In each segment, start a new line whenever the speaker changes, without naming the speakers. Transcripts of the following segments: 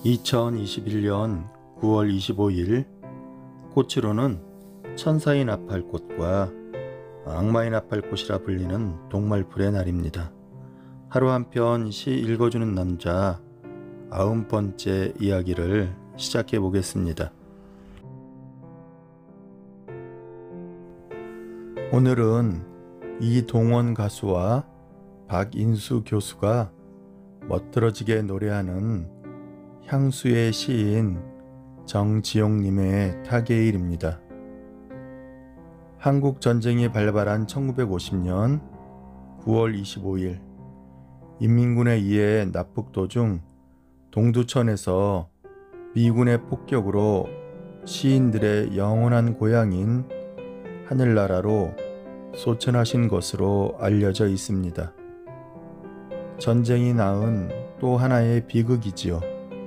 2021년 9월 25일 꽃으로는 천사의 나팔꽃과 악마의 나팔꽃이라 불리는 동말풀의 날입니다. 하루 한편 시 읽어주는 남자 90번째 이야기를 시작해 보겠습니다. 오늘은 이동원 가수와 박인수 교수가 멋들어지게 노래하는 향수의 시인 정지용님의 타계일입니다. 한국전쟁이 발발한 1950년 9월 25일 인민군에 의해 납북 도중 동두천에서 미군의 폭격으로 시인들의 영원한 고향인 하늘나라로 소천하신 것으로 알려져 있습니다. 전쟁이 낳은 또 하나의 비극이지요.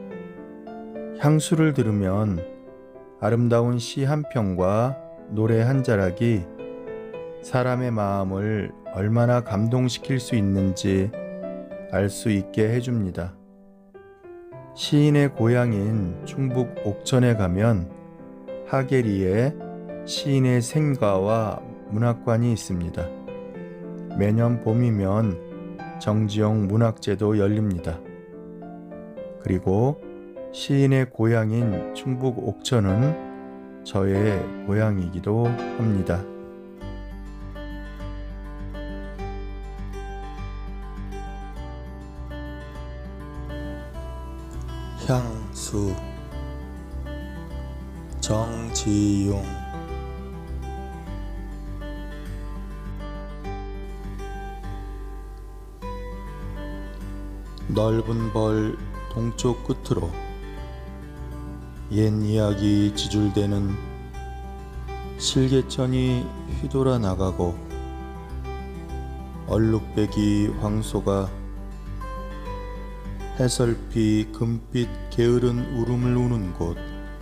향수를 들으면 아름다운 시 한 편과 노래 한 자락이 사람의 마음을 얼마나 감동시킬 수 있는지 알 수 있게 해줍니다. 시인의 고향인 충북 옥천에 가면 하계리에 시인의 생가와 문학관이 있습니다. 매년 봄이면 정지용 문학제도 열립니다. 그리고 시인의 고향인 충북 옥천은 저의 고향이기도 합니다. 향수 정지용. 넓은 벌 동쪽 끝으로 옛 이야기 지줄대는 실개천이 휘돌아 나가고 얼룩배기 황소가 해설피 금빛 게으른 울음을 우는 곳,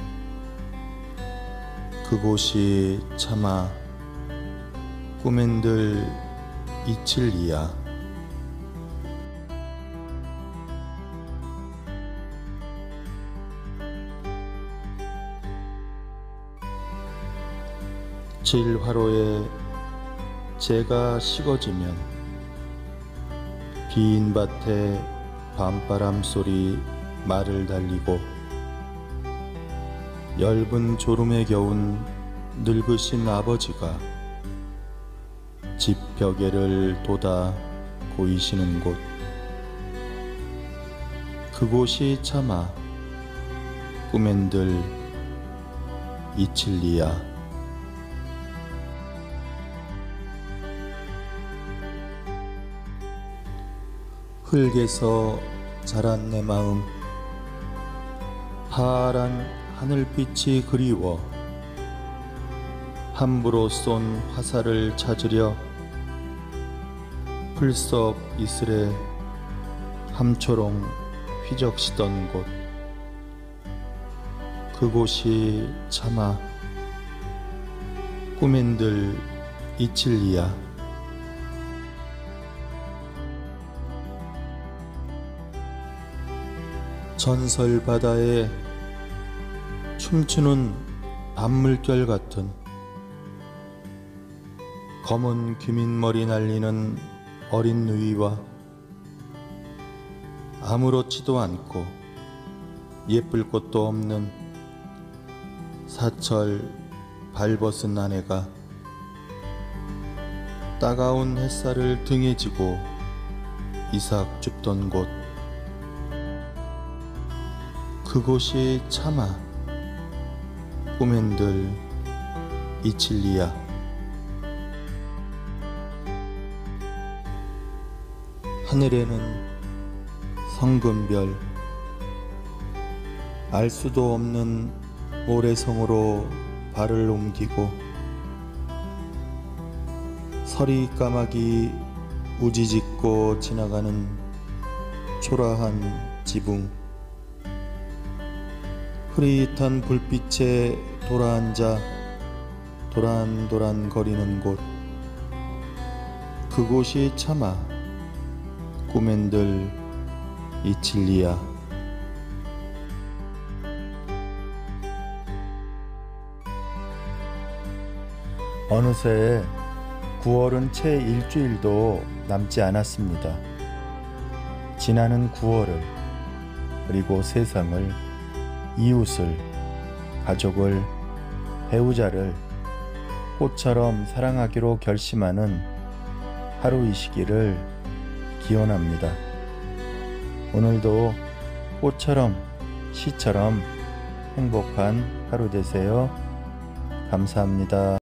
그곳이 차마 꿈엔들 이칠리야. 질화로에 재가 식어지면 빈 밭에 밤바람 소리 말을 달리고 엷은 졸음에 겨운 늙으신 아버지가 집 벽에를 돋아 고이시는 곳, 그곳이 차마 꿈엔들 이칠리야. 흙에서 자란 내 마음, 파란 하늘빛이 그리워 함부로 쏜 화살을 찾으려 풀섭 이슬에 함초롱 휘적시던 곳, 그곳이 차마 꿈엔들 이칠리야. 전설 바다에 춤추는 밤물결 같은 검은 귀민머리 날리는 어린 누이와 아무렇지도 않고 예쁠 곳도 없는 사철 발벗은 아내가 따가운 햇살을 등에 지고 이삭 줍던 곳, 그곳이 차마 꿈엔들 이칠리야. 하늘에는 성금별, 알 수도 없는 모래성으로 발을 옮기고 서리 까마귀 우지짓고 지나가는 초라한 지붕, 흐릿한 불빛에 돌아앉아 도란도란 거리는 곳, 그곳이 차마 꿈엔들 이칠리야. 어느새 9월은 채 일주일도 남지 않았습니다. 지나는 9월을, 그리고 세상을, 이웃을, 가족을, 배우자를 꽃처럼 사랑하기로 결심하는 하루이시기를 기원합니다. 오늘도 꽃처럼 시처럼 행복한 하루 되세요. 감사합니다.